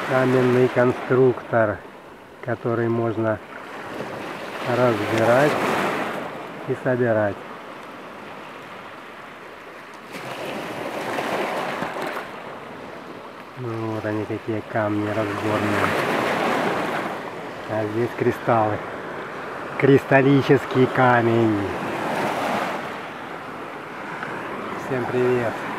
каменный конструктор, который можно разбирать и собирать. Ну, вот они какие камни разборные. А здесь кристаллы. Кристаллический камень. Всем привет!